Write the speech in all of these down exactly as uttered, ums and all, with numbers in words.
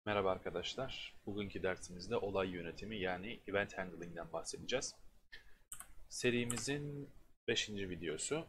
Merhaba arkadaşlar. Bugünkü dersimizde olay yönetimi yani Event Handling'den bahsedeceğiz. Serimizin beşinci videosu.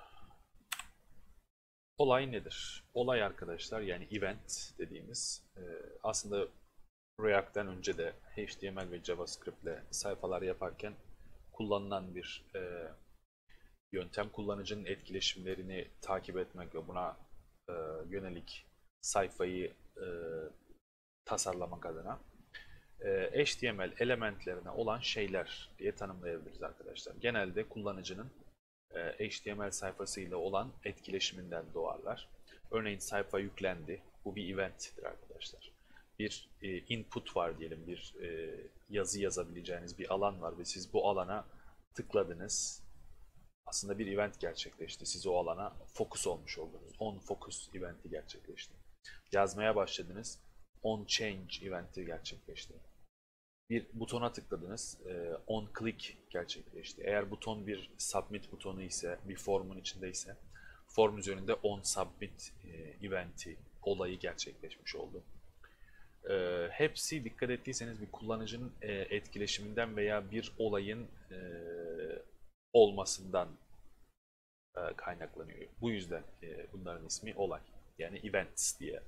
Olay nedir? Olay arkadaşlar yani event dediğimiz e, aslında React'ten önce de H T M L ve JavaScript ile sayfalar yaparken kullanılan bir e, yöntem. Kullanıcının etkileşimlerini takip etmek ve buna e, yönelik sayfayı e, tasarlamak adına. H T M L elementlerine olan şeyler diye tanımlayabiliriz arkadaşlar. Genelde kullanıcının H T M L sayfasıyla olan etkileşiminden doğarlar. Örneğin sayfa yüklendi. Bu bir eventtir arkadaşlar. Bir input var diyelim, bir yazı yazabileceğiniz bir alan var ve siz bu alana tıkladınız. Aslında bir event gerçekleşti. Siz o alana fokus olmuş oldunuz. On focus eventi gerçekleşti. Yazmaya başladınız. On change eventi gerçekleşti. Bir butona tıkladınız, on click gerçekleşti. Eğer buton bir submit butonu ise, bir formun içinde ise, form üzerinde on submit eventi, olayı gerçekleşmiş oldu. Hepsi dikkat ettiyseniz bir kullanıcının etkileşiminden veya bir olayın olmasından kaynaklanıyor. Bu yüzden bunların ismi olay. Yani events diye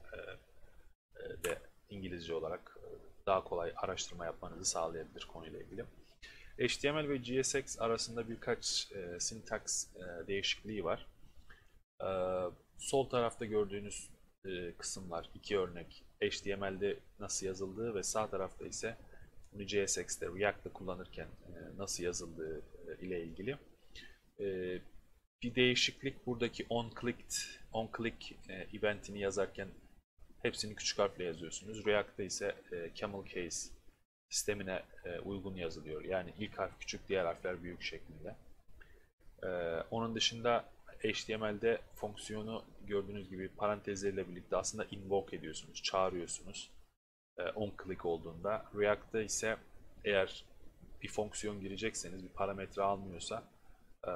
de İngilizce olarak daha kolay araştırma yapmanızı sağlayabilir konuyla ilgili. H T M L ve G S X arasında birkaç e, syntax e, değişikliği var. E, sol tarafta gördüğünüz e, kısımlar iki örnek H T M L'de nasıl yazıldığı ve sağ tarafta ise bunu G S X'te React'ta kullanırken e, nasıl yazıldığı e, ile ilgili. E, bir değişiklik buradaki onClicked, onClick e, eventini yazarken hepsini küçük harfle yazıyorsunuz. React'ta ise e, camel case sistemine e, uygun yazılıyor. Yani ilk harf küçük, diğer harfler büyük şeklinde. E, onun dışında H T M L'de fonksiyonu gördüğünüz gibi parantezleriyle birlikte aslında invoke ediyorsunuz, çağırıyorsunuz. E, on click olduğunda. React'ta ise eğer bir fonksiyon girecekseniz, bir parametre almıyorsa e,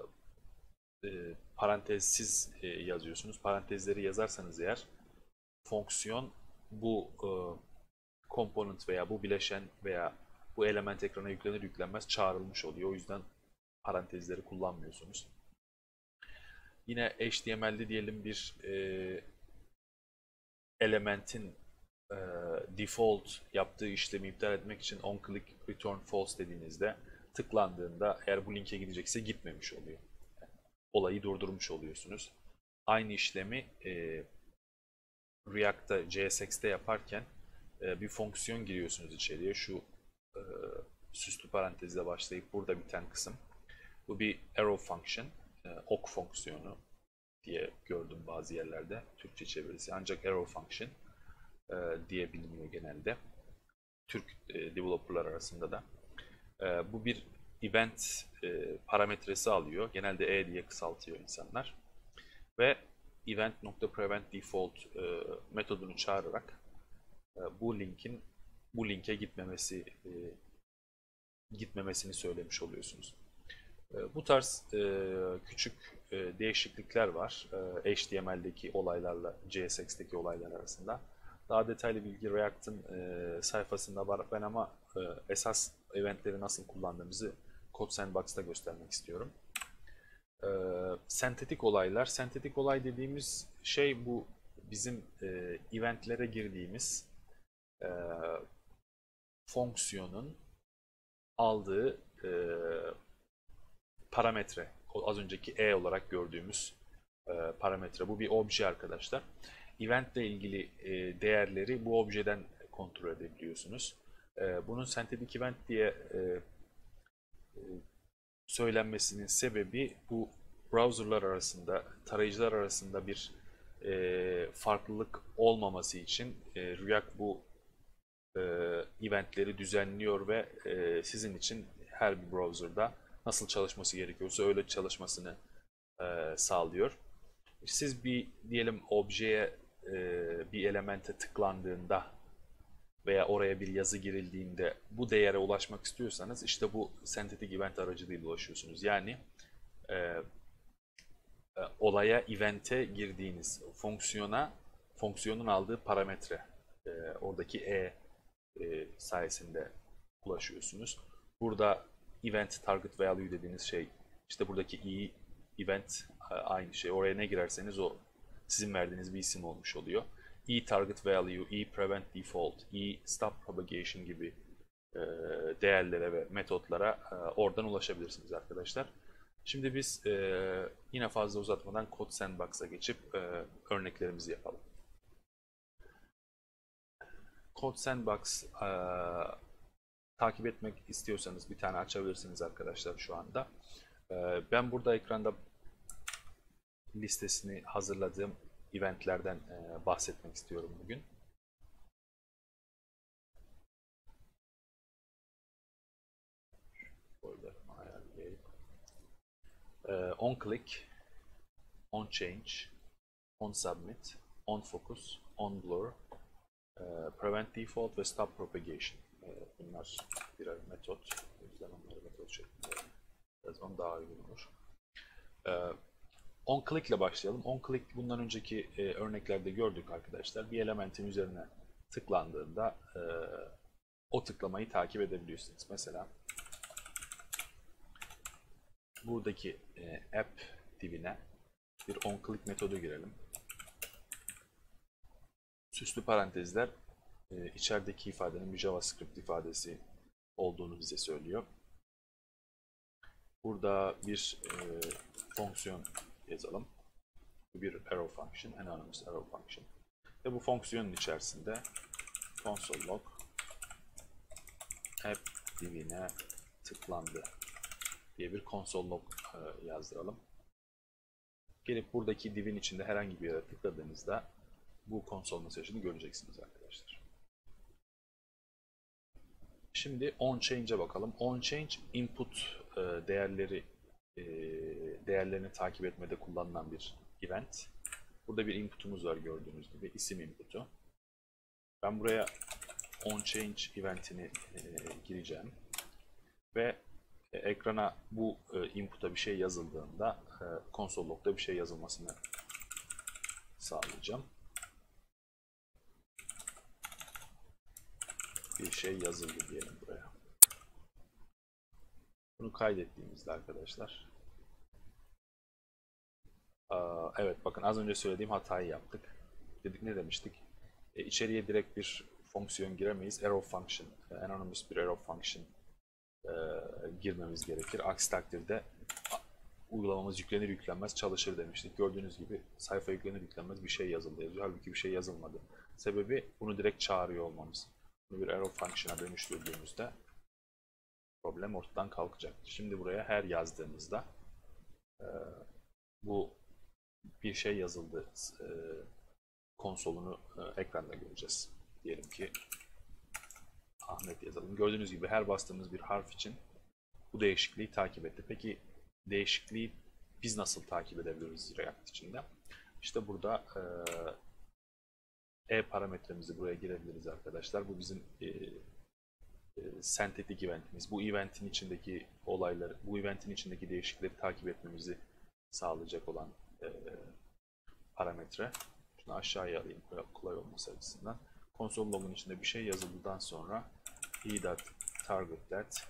e, parantezsiz e, yazıyorsunuz. Parantezleri yazarsanız eğer fonksiyon bu e, component veya bu bileşen veya bu element ekrana yüklenir yüklenmez çağrılmış oluyor. O yüzden parantezleri kullanmıyorsunuz. Yine H T M L'de diyelim bir e, elementin e, default yaptığı işlemi iptal etmek için onClick return false dediğinizde tıklandığında eğer bu linke gidecekse gitmemiş oluyor. Yani olayı durdurmuş oluyorsunuz. Aynı işlemi e, React'ta J S X'te yaparken e, bir fonksiyon giriyorsunuz içeriye. Şu e, süslü parantezle başlayıp burada biten kısım. Bu bir arrow function, e, ok fonksiyonu diye gördüm bazı yerlerde. Türkçe çevirisi ancak arrow function e, diye biliniyor genelde. Türk e, developerlar arasında da. E, bu bir event e, parametresi alıyor. Genelde E diye kısaltıyor insanlar. Ve event.preventDefault e, metodunu çağırarak e, bu linkin bu linke gitmemesi e, gitmemesini söylemiş oluyorsunuz. E, bu tarz e, küçük e, değişiklikler var e, H T M L'deki olaylarla C S X'teki olaylar arasında. Daha detaylı bilgi React'ın e, sayfasında var. Ben ama e, esas eventleri nasıl kullandığımızı Code Sandbox'ta göstermek istiyorum. E, sentetik olaylar. Sentetik olay dediğimiz şey bu bizim e, eventlere girdiğimiz e, fonksiyonun aldığı e, parametre. O az önceki E olarak gördüğümüz e, parametre. Bu bir obje arkadaşlar. Event ile ilgili e, değerleri bu objeden kontrol edebiliyorsunuz. E, bunun sentetik event diye e, e, söylenmesinin sebebi bu browserlar arasında, tarayıcılar arasında bir e, farklılık olmaması için e, React bu e, eventleri düzenliyor ve e, sizin için her bir browser'da nasıl çalışması gerekiyorsa öyle çalışmasını e, sağlıyor. Siz bir diyelim objeye e, bir elemente tıklandığında veya oraya bir yazı girildiğinde bu değere ulaşmak istiyorsanız işte bu sentetik event aracılığıyla ulaşıyorsunuz. Yani e, e, olaya, event'e girdiğiniz fonksiyona, fonksiyonun aldığı parametre, e, oradaki E e sayesinde ulaşıyorsunuz. Burada event target value dediğiniz şey, işte buradaki i event aynı şey. Oraya ne girerseniz o sizin verdiğiniz bir isim olmuş oluyor. E target value, e prevent default, e stop propagation gibi değerlere ve metotlara oradan ulaşabilirsiniz arkadaşlar. Şimdi biz yine fazla uzatmadan Code Sandbox'a geçip örneklerimizi yapalım. Code Sandbox takip etmek istiyorsanız bir tane açabilirsiniz arkadaşlar şu anda. Ben burada ekranda listesini hazırladığım eventlerden bahsetmek istiyorum bugün. On click, on change, on submit, on focus, on blur, prevent default ve stop propagation. Bunlar birer metot. O yüzden onları metot şeklinde yazmam daha uygun olur. On click ile başlayalım. On click bundan önceki örneklerde gördük arkadaşlar. Bir elementin üzerine tıklandığında o tıklamayı takip edebiliyorsunuz. Mesela buradaki app divine bir on click metodu girelim. Süslü parantezler içerideki ifadenin bir JavaScript ifadesi olduğunu bize söylüyor. Burada bir e, fonksiyon yazalım. Bir arrow function, anonymous arrow function. Ve bu fonksiyonun içerisinde console log app divine tıklandı diye bir console log e, yazdıralım. Gelip buradaki divin içinde herhangi bir yere tıkladığınızda bu console mesajını göreceksiniz arkadaşlar. Şimdi onChange'e bakalım. OnChange input e, değerleri e, değerlerini takip etmede kullanılan bir event. Burada bir inputumuz var gördüğünüz gibi, isim inputu. Ben buraya onChange eventini e, gireceğim ve e, ekrana bu e, input'a bir şey yazıldığında e, console log'da bir şey yazılmasını sağlayacağım. Bir şey yazıldı diyelim buraya. Bunu kaydettiğimizde arkadaşlar, evet bakın az önce söylediğim hatayı yaptık. Dedik ne demiştik? E, içeriye direkt bir fonksiyon giremeyiz. Arrow function, anonymous bir arrow function e, girmemiz gerekir. Aksi takdirde uygulamamız yüklenir yüklenmez çalışır demiştik. Gördüğünüz gibi sayfa yüklenir yüklenmez bir şey yazıldı yazıyor. Halbuki bir şey yazılmadı. Sebebi bunu direkt çağırıyor olmamız. Bunu bir arrow function'a dönüştürdüğümüzde problem ortadan kalkacaktır. Şimdi buraya her yazdığımızda e, bu bir şey yazıldı e, konsolunu e, ekranda göreceğiz. Diyelim ki Ahmet yazalım. Gördüğünüz gibi her bastığımız bir harf için bu değişikliği takip etti. Peki değişikliği biz nasıl takip edebiliriz React içinde? İşte burada e, e parametremizi buraya girebiliriz arkadaşlar. Bu bizim e, e, sentetik eventimiz. Bu eventin içindeki olayları, bu eventin içindeki değişiklikleri takip etmemizi sağlayacak olan e, parametre. Şunu aşağıya alayım kolay olması açısından. Console log'un içinde bir şey yazıldıktan sonra e.target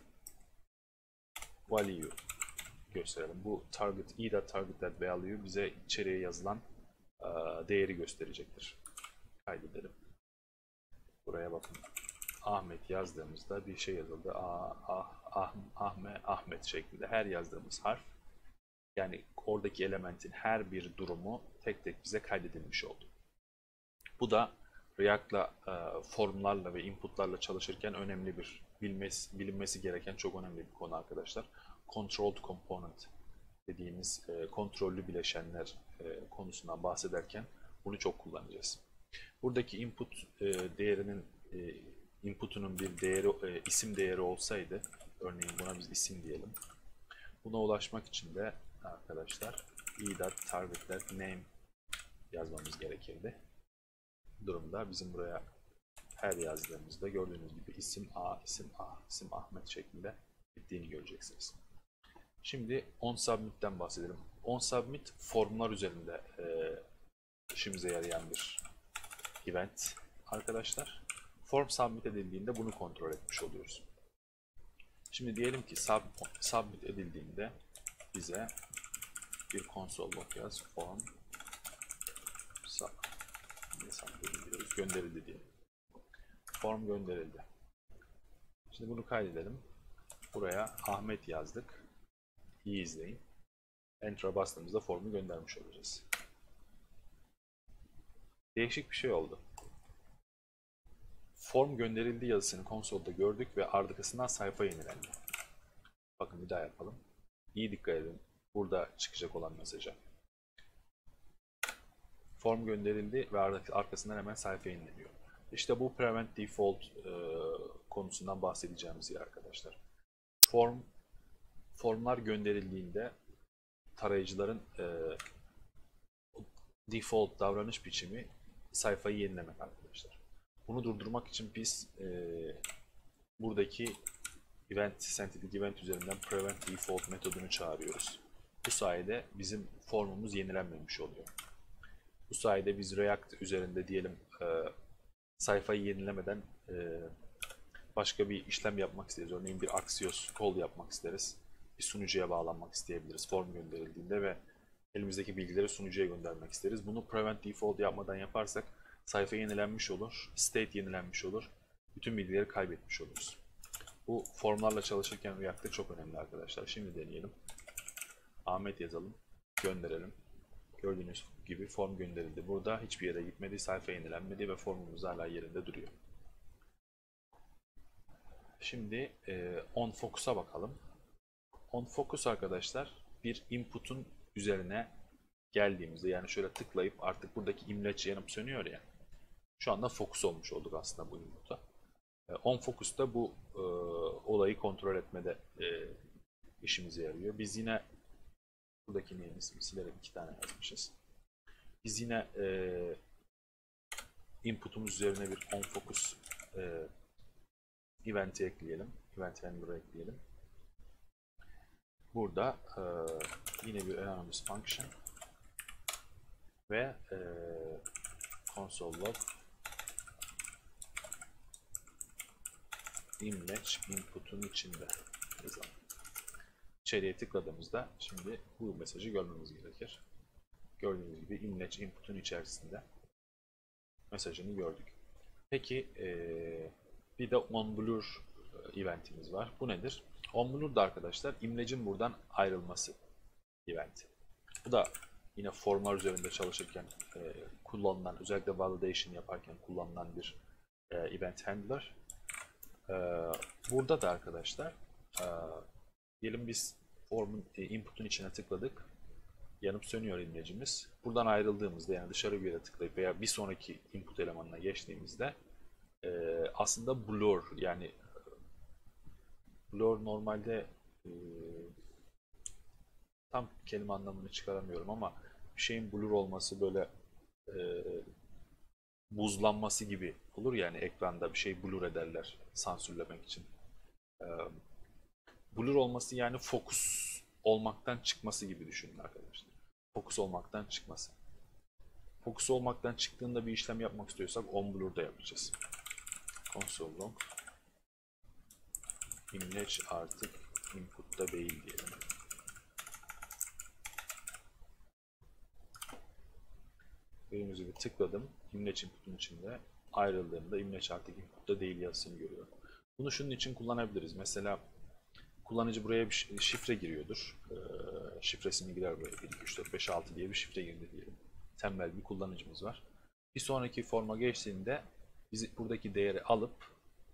value gösterelim. Bu target e.target value bize içeriye yazılan e, değeri gösterecektir. Kaydedelim. Buraya bakın. Ahmet yazdığımızda bir şey yazıldı. Ah, ah, ah, Ahmet, Ahmet şeklinde her yazdığımız harf, yani oradaki elementin her bir durumu tek tek bize kaydedilmiş oldu. Bu da React'la, e, formlarla ve inputlarla çalışırken önemli bir, bilmesi, bilinmesi gereken çok önemli bir konu arkadaşlar. Controlled Component dediğimiz e, kontrollü bileşenler e, konusundan bahsederken bunu çok kullanacağız. Buradaki input e, değerinin e, inputunun bir değeri, e, isim değeri olsaydı, örneğin buna biz isim diyelim. Buna ulaşmak için de arkadaşlar e.target.name yazmamız gerekirdi. Bu durumda bizim buraya her yazdığımızda gördüğünüz gibi isim A, isim A, isim Ahmet şeklinde bittiğini göreceksiniz. Şimdi onSubmit'ten bahsedelim. OnSubmit formlar üzerinde e, işimize yarayan bir event arkadaşlar. form submit edildiğinde bunu kontrol etmiş oluyoruz. Şimdi diyelim ki sub, submit edildiğinde bize bir console log yaz form sub, gönderildi diye. Form gönderildi. Şimdi bunu kaydedelim. Buraya Ahmet yazdık. İyi izleyin. Enter'a bastığımızda formu göndermiş olacağız. Değişik bir şey oldu. Form gönderildi yazısını konsolda gördük ve arkasından sayfa yenilendi. Bakın bir daha yapalım. İyi dikkat edin. Burada çıkacak olan mesaja. Form gönderildi ve arkasından hemen sayfa yenileniyor. İşte bu prevent default e, konusundan bahsedeceğimiz yer arkadaşlar. Form formlar gönderildiğinde tarayıcıların e, default davranış biçimi sayfayı yenilemek arkadaşlar. Bunu durdurmak için biz e, buradaki event synthetic event üzerinden prevent default metodunu çağırıyoruz. Bu sayede bizim formumuz yenilenmemiş oluyor. Bu sayede biz React üzerinde diyelim e, sayfayı yenilemeden e, başka bir işlem yapmak isteriz. Örneğin bir Axios call yapmak isteriz. Bir sunucuya bağlanmak isteyebiliriz form gönderildiğinde ve elimizdeki bilgileri sunucuya göndermek isteriz. Bunu prevent default yapmadan yaparsak sayfa yenilenmiş olur, state yenilenmiş olur, bütün bilgileri kaybetmiş oluruz. Bu formlarla çalışırken React'te çok önemli arkadaşlar. Şimdi deneyelim. Ahmet yazalım, gönderelim. Gördüğünüz gibi form gönderildi. Burada hiçbir yere gitmedi, sayfa yenilenmedi ve formumuz hala yerinde duruyor. Şimdi e, onFocus'a bakalım. OnFocus arkadaşlar bir input'un üzerine geldiğimizde, yani şöyle tıklayıp artık buradaki imleç yanıp sönüyor ya. Şu anda fokus olmuş olduk aslında bu input'a. E, OnFocus da bu e, olayı kontrol etmede e, işimize yarıyor. Biz yine buradaki neyin ismi silerim, iki tane yazmışız. Biz yine e, input'umuz üzerine bir OnFocus e, event'i ekleyelim. Event handler'ı ekleyelim. Burada e, yine bir anonymous function ve e, console log image input'un içinde yazalım. İçeriye tıkladığımızda şimdi bu mesajı görmemiz gerekir. Gördüğünüz gibi image input'un içerisinde mesajını gördük. Peki e, bir de onBlur eventimiz var. Bu nedir? OnBlur da arkadaşlar imlecin buradan ayrılması eventi. Bu da yine formlar üzerinde çalışırken e, kullanılan, özellikle validation yaparken kullanılan bir e, event handler. E, burada da arkadaşlar e, diyelim biz formun e, input'un içine tıkladık. Yanıp sönüyor imlecimiz. Buradan ayrıldığımızda, yani dışarı bir yere tıklayıp veya bir sonraki input elemanına geçtiğimizde e, aslında blur, yani blur normalde e, tam kelime anlamını çıkaramıyorum ama bir şeyin blur olması böyle e, buzlanması gibi olur, yani ekranda bir şey blur ederler sansürlemek için. E, blur olması yani fokus olmaktan çıkması gibi düşünün arkadaşlar. Fokus olmaktan çıkması. Fokus olmaktan çıktığında bir işlem yapmak istiyorsak onBlur da yapacağız. Console log image artık input'ta değil diyelim. Gördüğünüz gibi tıkladım. Image input'un içinde. Ayrıldığımda image artık input'ta değil yazısını görüyorum. Bunu şunun için kullanabiliriz. Mesela kullanıcı buraya bir şifre giriyordur. Ee, şifresini girer buraya. bir iki üç dört beş altı diye bir şifre girdi diyelim. Tembel bir kullanıcımız var. Bir sonraki forma geçtiğinde biz buradaki değeri alıp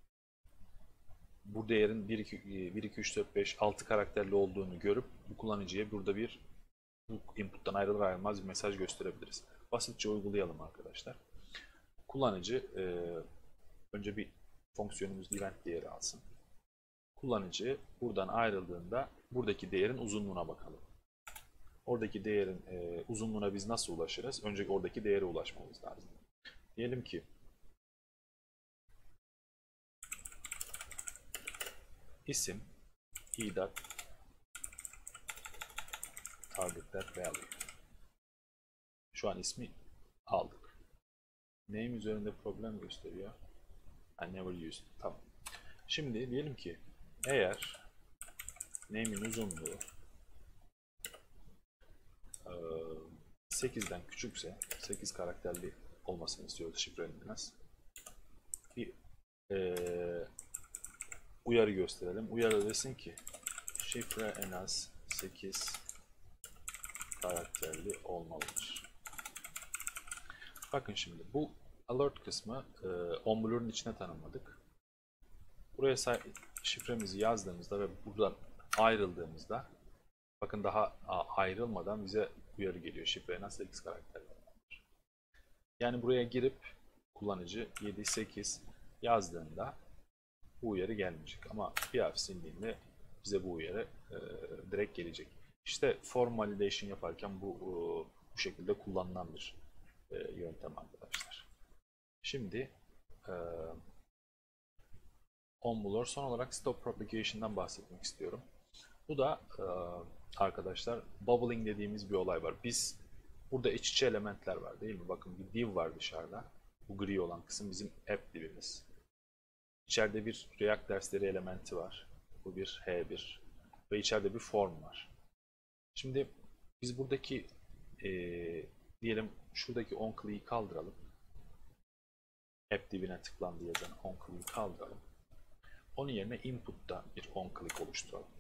bu değerin bir iki üç dört beş altı karakterli olduğunu görüp bu kullanıcıya burada bir bu input'tan ayrılır ayrılmaz bir mesaj gösterebiliriz. Basitçe uygulayalım arkadaşlar. Kullanıcı e, önce bir fonksiyonumuz event değeri alsın. Kullanıcı buradan ayrıldığında buradaki değerin uzunluğuna bakalım. Oradaki değerin e, uzunluğuna biz nasıl ulaşırız? Önce oradaki değere ulaşmamız lazım. Diyelim ki isim i.target value. Şu an ismi aldık. Name üzerinde problem gösteriyor. I never used. Tamam. Şimdi diyelim ki eğer name'in uzunluğu sekizden küçükse, sekiz karakterli olmasını istiyoruz şifrenin en az. Bir e, uyarı gösterelim. Uyarı desin ki şifre en az sekiz karakterli olmalıdır. Bakın şimdi bu alert kısmı e, onBlur'un içine tanımladık. Buraya şifremizi yazdığımızda ve buradan ayrıldığımızda, bakın daha ayrılmadan bize uyarı geliyor. Şifre en az sekiz karakterli olmalıdır. Yani buraya girip kullanıcı yedi sekiz yazdığında bu uyarı gelmeyecek. Ama bir harf sildiğinde bize bu uyarı e, direkt gelecek. İşte form validation yaparken bu e, bu şekilde kullanılan bir e, yöntem arkadaşlar. Şimdi e, onBlur, son olarak stop propagation'dan bahsetmek istiyorum. Bu da e, arkadaşlar bubbling dediğimiz bir olay var. Biz burada iç içe elementler var değil mi? Bakın bir div var dışarıda. Bu gri olan kısım bizim app divimiz. İçeride bir React dersleri elementi var. Bu bir H bir. Ve içeride bir form var. Şimdi biz buradaki e, diyelim şuradaki onClick'i kaldıralım. App divine tıklandı yazan onClick'i kaldıralım. Onun yerine input'ta bir onClick oluşturalım.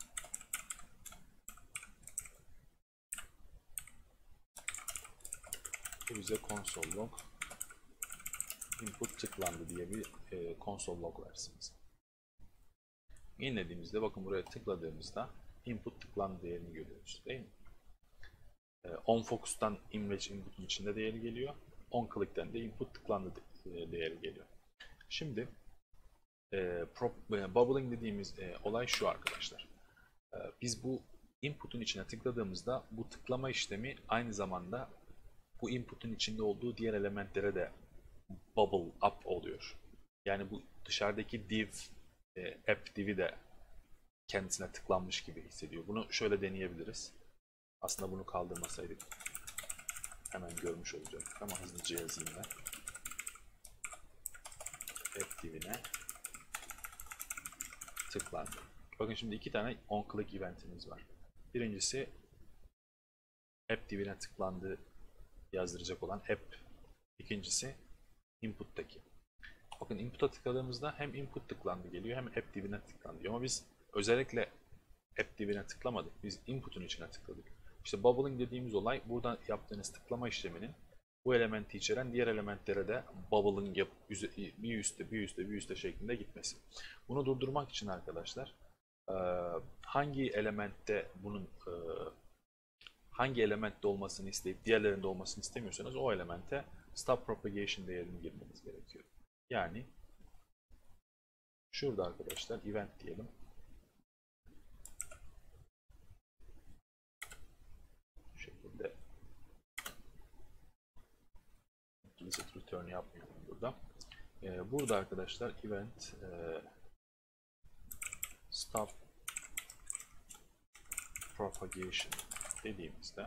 Bu bize console log input tıklandı diye bir e, console log versin bize. Yenilediğimizde bakın buraya tıkladığımızda input tıklandı değerini görüyoruz değil mi? E, onFocus'tan image input'un içinde değeri geliyor. onClick'ten de input tıklandı değeri geliyor. Şimdi e, prop, e, bubbling dediğimiz e, olay şu arkadaşlar. E, biz bu input'un içine tıkladığımızda bu tıklama işlemi aynı zamanda bu input'un içinde olduğu diğer elementlere de bubble up oluyor. Yani bu dışarıdaki div, e, app div'i de kendisine tıklanmış gibi hissediyor. Bunu şöyle deneyebiliriz. Aslında bunu kaldırmasaydık hemen görmüş olacaktık ama hızlıca yazayım ben. App div'ine tıklandı. Bakın şimdi iki tane onClick eventimiz var. Birincisi app div'ine tıklandı yazdıracak olan app. İkincisi input'taki. Bakın input'a tıkladığımızda hem input tıklandı geliyor hem app div'ine tıklandı diyor. Ama biz özellikle app div'ine tıklamadık. Biz input'un içine tıkladık. İşte bubbling dediğimiz olay buradan yaptığınız tıklama işleminin bu elementi içeren diğer elementlere de bubbling yap, bir üstte bir üstte bir üstte şeklinde gitmesi. Bunu durdurmak için arkadaşlar hangi elementte bunun hangi elementte olmasını isteyip diğerlerinde olmasını istemiyorsanız o elemente stop propagation değerini girmeniz gerekiyor. Yani şurada arkadaşlar event diyelim. Bu şekilde implicit return yapmıyorum burada. Ee, burada arkadaşlar event e, stop propagation dediğimizde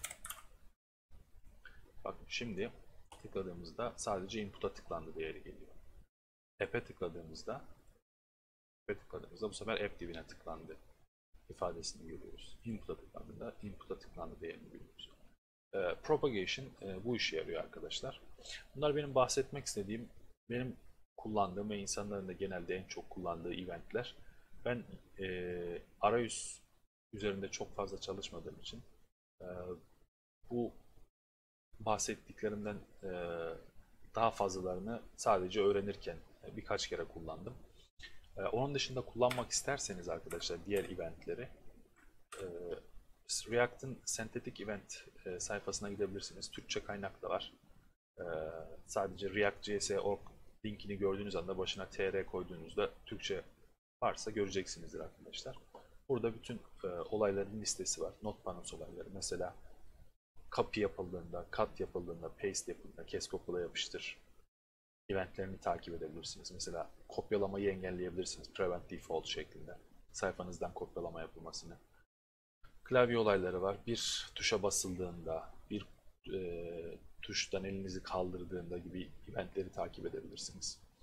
bakın şimdi tıkladığımızda sadece input'a tıklandı değeri geliyor. App'e tıkladığımızda app'e tıkladığımızda bu sefer app div'ine tıklandı ifadesini görüyoruz. Input'a tıklandığında input'a tıklandı değerini görüyoruz. E, propagation e, bu işe yarıyor arkadaşlar. Bunlar benim bahsetmek istediğim, benim kullandığım ve insanların da genelde en çok kullandığı eventler. Ben e, arayüz üzerinde çok fazla çalışmadığım için e, bu bahsettiklerimden e, daha fazlalarını sadece öğrenirken e, birkaç kere kullandım. E, onun dışında kullanmak isterseniz arkadaşlar diğer eventleri e, React'ın Synthetic Event e, sayfasına gidebilirsiniz. Türkçe kaynak da var. E, sadece React.js nokta org linkini gördüğünüz anda başına tr koyduğunuzda Türkçe varsa göreceksinizdir arkadaşlar. Burada bütün e, olayların listesi var. Not panosu olayları. Mesela copy yapıldığında, cut yapıldığında, paste yapıldığında, kes kopyala yapıştır eventlerini takip edebilirsiniz. Mesela kopyalamayı engelleyebilirsiniz. Prevent default şeklinde. Sayfanızdan kopyalama yapılmasını. Klavye olayları var. Bir tuşa basıldığında, bir e, tuştan elinizi kaldırdığında gibi eventleri takip edebilirsiniz.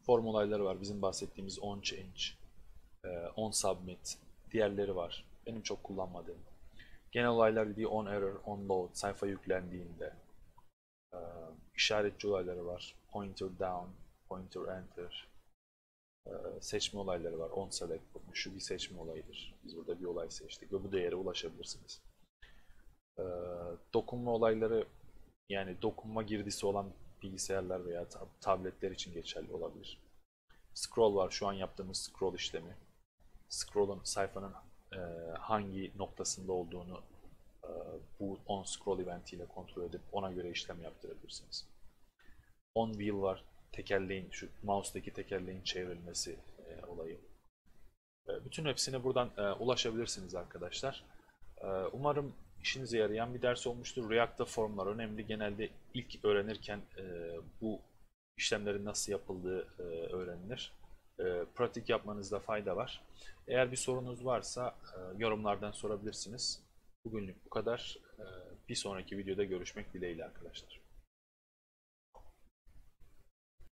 form olayları var. Bizim bahsettiğimiz on change, e, on submit, diğerleri var. Benim çok kullanmadığım. Genel olaylar dediği on error, on load, sayfa yüklendiğinde. E, işaretçi olayları var. Pointer down, pointer enter. E, seçme olayları var. On select, şu bir seçme olayıdır. Biz burada bir olay seçtik ve bu değere ulaşabilirsiniz. E, dokunma olayları, yani dokunma girdisi olan bilgisayarlar veya tabletler için geçerli olabilir. Scroll var, şu an yaptığımız scroll işlemi. Scroll'un, sayfanın e, hangi noktasında olduğunu e, bu on scroll event ile kontrol edip ona göre işlem yaptırabilirsiniz. On wheel var, tekerleğin, şu mouse'daki tekerleğin çevrilmesi e, olayı. E, bütün hepsine buradan e, ulaşabilirsiniz arkadaşlar. E, umarım işinize yarayan bir ders olmuştur. React'ta formlar önemli. Genelde ilk öğrenirken e, bu işlemlerin nasıl yapıldığı e, öğrenilir. E, pratik yapmanızda fayda var. Eğer bir sorunuz varsa e, yorumlardan sorabilirsiniz. Bugünlük bu kadar. E, bir sonraki videoda görüşmek dileğiyle arkadaşlar.